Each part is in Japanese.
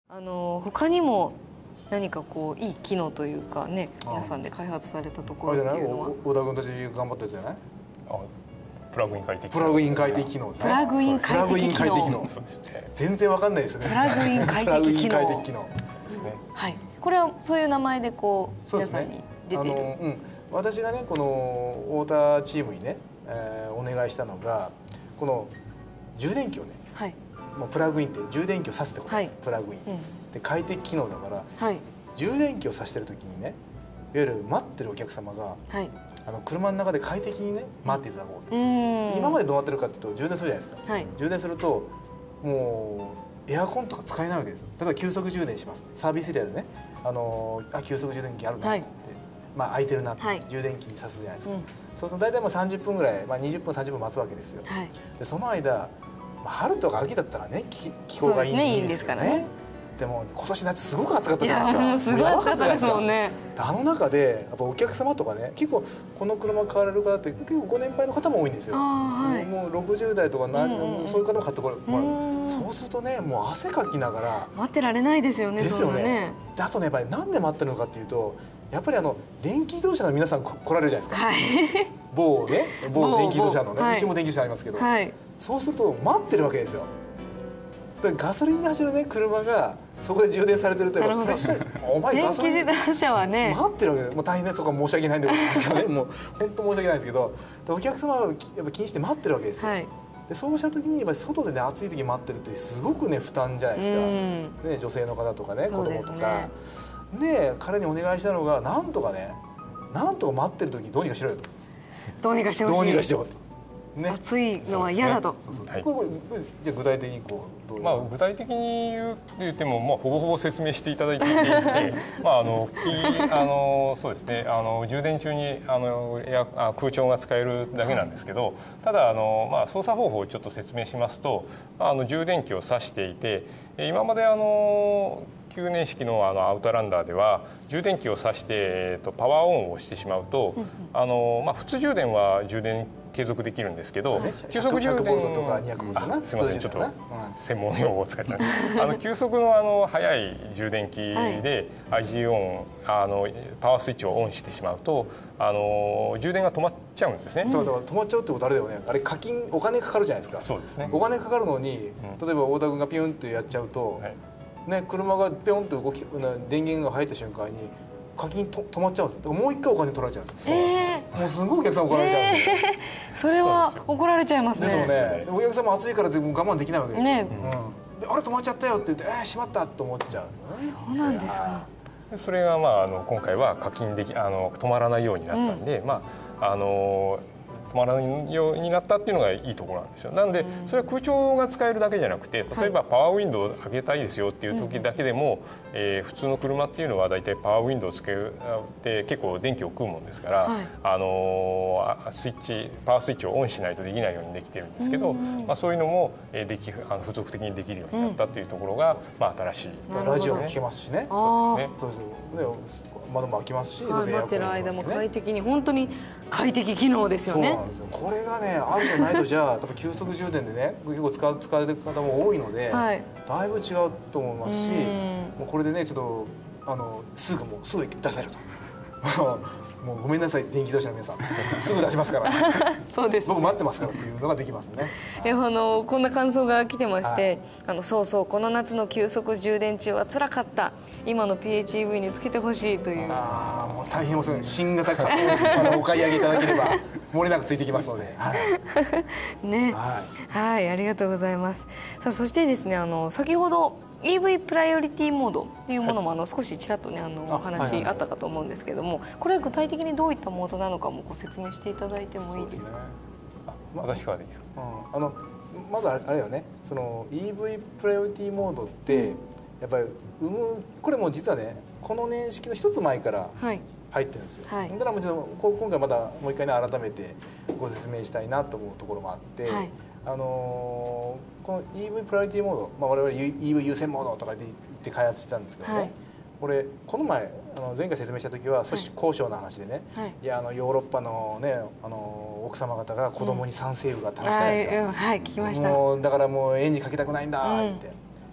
他にも何かこういい機能というかね、皆さんで開発されたところっていうのは。 小田君たち頑張ったやつじゃない？ プラグイン快適。 プラグイン快適機能ですね。 プラグイン快適機能。 そうですね。 全然わかんないですよね。 プラグイン快適機能。 そうですね。 はい。これはそういう名前でこう皆さんに出ている。 私がねこの太田チームにね、お願いしたのがこの充電器をね、 はい。 もうプラグインって充電器を挿すってことです。プラグイン。で快適機能だから、充電器を挿してる時にね、いわゆる待ってるお客様が、車の中で快適にね待っていただこうと。今までどうなってるかっていうと充電するじゃないですか。充電するともうエアコンとか使えないわけですよ。例えば急速充電します。サービスエリアでね、急速充電器あるなって言って、空いてるなって充電器に挿すじゃないですか。そうすると大体30分ぐらい、20分30分待つわけですよ。でその間春とか秋だったらね気候がいいんですからね。でも今年夏すごく暑かったじゃないですか。 もうすごい暑かったですもんね。 あの中でやっぱお客様とかね、結構この車買われる方って結構ご年配の方も多いんですよ。もう60代とかそういう方も買ってこられる。そうするとね、もう汗かきながら待ってられないですよね。 ですよね。であとね、やっぱりなんで待ってるのかっていうと、やっぱり電気自動車の皆さん来られるじゃないですか。某電気自動車のね、うちも電気自動車ありますけど、そうすると待ってるわけですよ。ガソリンで走るね車がそこで充電されてると、プレッシャー、お前ガソリン電気自動車はね待ってるわけで、もう大変ですとか申し訳ないんですけどね、もう本当申し訳ないんですけど、お客様はやっぱ気にして待ってるわけですよ。でそうした時にやっぱり外でね暑い時待ってるってすごくね負担じゃないですか。ね、女性の方とかね、子供とかで彼にお願いしたのがなんとか待ってる時どうにかしろよと。 どうにかしてほしい。どうにかしてほしい。暑いのは嫌だと。 じゃあ具体的にこう具体的に言ってもほぼほぼ説明していただいていて、そうですね、充電中に空調が使えるだけなんですけど、ただ操作方法をちょっと説明しますと、充電器を挿していて、今まで旧年式のアウトランダーでは充電器を挿してパワーオンをしてしまうと、普通充電は充電継続できるんですけど、急速充電とか200ボルトな、 すみません、ちょっと専門用語を使っちゃう。急速の速い充電器で IG オンパワースイッチをオンしてしまうと充電が止まっちゃうんですね。 だから止まっちゃうってことあれだよね。あれお金かかるじゃないですか。 そうですね。 お金かかるのに、例えば太田君がピュンってやっちゃうと、ね、車がピョンと電源が入った瞬間に課金止まっちゃうんですよ。もう一回お金取られちゃうんですよ。もうすごいお客さん怒られちゃうんですよ。 それは怒られちゃいますね。 ですよね。お客さんも暑いから我慢できないわけですよ。であれ止まっちゃったよって言ってしまったと思っちゃうんですよね。 そうなんですか。 それが今回は課金で止まらないようになったんで、止まらないようになったっていうのがいいところなんですよ。なのでそれは空調が使えるだけじゃなくて、例えばパワーウィンドウを上げたいですよっていう時だけでも、普通の車っていうのはだいたいパワーウィンドウをつけて結構電気を食うもんですから、パワースイッチをオンしないとできないようにできてるんですけど、そういうのも付属的にできるようになったっていうところが新しい。 ラジオも聞けますしね。 そうですね。 そうですね。窓も開きますし、 待ってる間も快適に、本当に快適機能ですよね。 そうなんですよ。これがねあるとないとじゃあ多分急速充電でね結構使われてる方も多いので、だいぶ違うと思いますし、もうこれでねちょっとすぐ出せると。もうごめんなさい電気自動車の皆さん、すぐ出しますから。 そうです。 僕待ってますからっていうのができますね。 こんな感想が来てまして、そうこの夏の急速充電中は辛かった。今の PHEV につけてほしいという。 もう大変新型加工お買い上げいただければ漏れなくついてきますので。 ね、はい、ありがとうございます。さあそしてですね先ほどEV プライオリティモードっていうものも少しちらっとねお話あったかと思うんですけれども、これは具体的にどういったモードなのかもご説明していただいてもいいですか。 私からでいいですか。 まずあれよね、その EV プライオリティモードってやっぱりこれも実はねこの年式の一つ前から入ってるんですよ。だからもちろん今回またもう一回ね改めてご説明したいなと思うところもあって。この EV プライオリティモード、我々 EV 優先モードとかで言って開発してたんですけどね、この前前回説明した時は少し高尚な話でね、いやヨーロッパのね奥様方が子供に賛成がって話したじゃないですか。 聞きました。 もうだからもうエンジンかけたくないんだって。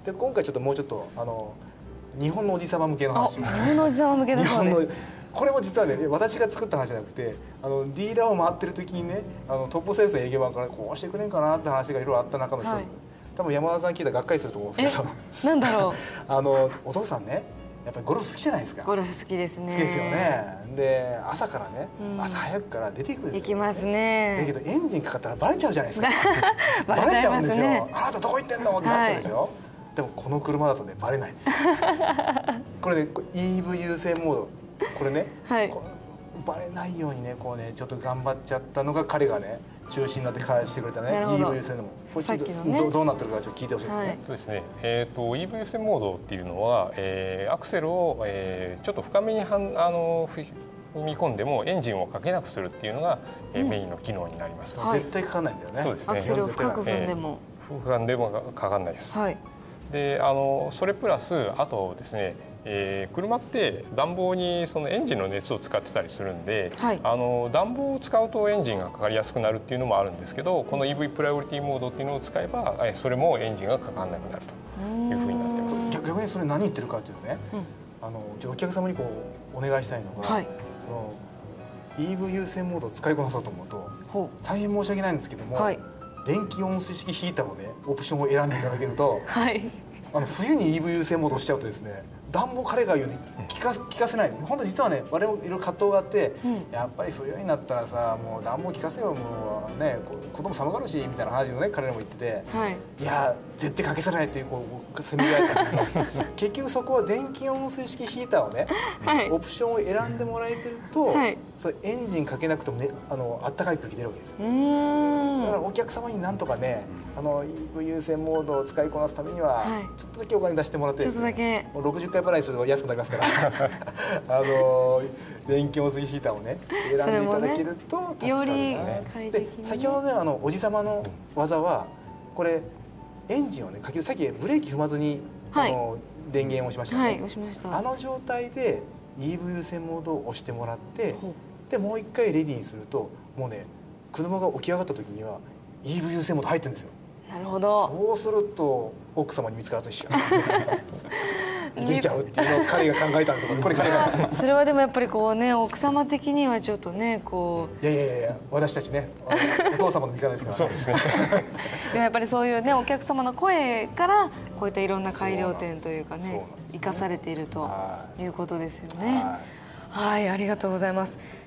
で今回ちょっともうちょっと日本のおじさま向けの話。 日本のおじさま向けのそうです。 これも実はね私が作った話じゃなくてディーラーを回ってる時にねトップセールスの営業マンからこうしてくれんかなって話がいろいろあった中の一つ、多分山田さん聞いたらがっかりすると思うんですけど、 なんだろうお父さんねやっぱりゴルフ好きじゃないですか。 ゴルフ好きですね。 好きですよね。で朝からね、朝早くから出ていくんですよ。 行きますね。 だけどエンジンかかったらバレちゃうじゃないですか。 バレちゃうんですよ。 あなたどこ行ってんのってなっちゃうでしょ。でもこの車だとねバレないんですよ。これね EV 優先モードこれね、バレないようにねこうねちょっと頑張っちゃったのが彼がね中心になって開発してくれたね EV 優先のもこれちょっとどうなってるかちょっと聞いてほしいですね。 そうですね。EV 優先モードっていうのは、アクセルを、ちょっと深めに踏み込んでもエンジンをかけなくするっていうのが、メインの機能になります。 絶対かかんないんだよね。 そうですね。 アクセルを深く踏んでも、 深んでもかかんないです。でそれプラスあとですね、車って暖房にそのエンジンの熱を使ってたりするんで、暖房を使うとエンジンがかかりやすくなるっていうのもあるんですけど、この EV プライオリティモードっていうのを使えばそれもエンジンがかからなくなるというふうになってます。 逆にそれ何言ってるかというとね、お客様にこうお願いしたいのが、EV 優先モードを使いこなそうと思うと大変申し訳ないんですけども、電気温水式ヒーターをねオプションを選んでいただけると、冬に EV 優先モードをしちゃうとですね暖房彼が言うように効かせない。本当実はね我々もいろいろ葛藤があって、やっぱり冬になったらさもう暖房効かせよもうね子供寒がるしみたいな話をね彼らも言ってて、いや絶対かけさせないっていうせめぎ合いだったんですけど結局そこは電気温水式ヒーターをね、オプションを選んでもらえてると、それエンジンかけなくてもねあったかい空気出るわけです。だからお客様になんとかねEV 優先モードを使いこなすためにはちょっとだけお金出してもらってですね、60回払いすると安くなりますから電気温水ヒーターをね選んでいただけると助かるんですね。で先ほどねおじさまの技はこれエンジンをねかける、さっきブレーキ踏まずに電源を押しましたね。あの状態で EV 優先モードを押してもらってでもう一回レディーにするともうね車が起き上がった時には EV 優先モード入ってるんですよ。 なるほど。 そうすると奥様に見つからずに出ちゃうっていうのを彼が考えたんですよ。これ彼がそれはでもやっぱりこうね奥様的にはちょっとねこういや私たちねお父様の味方ですから、 そうですねでもやっぱりそういうねお客様の声からこういったいろんな改良点というかね生かされているということですよね。はい、ありがとうございます。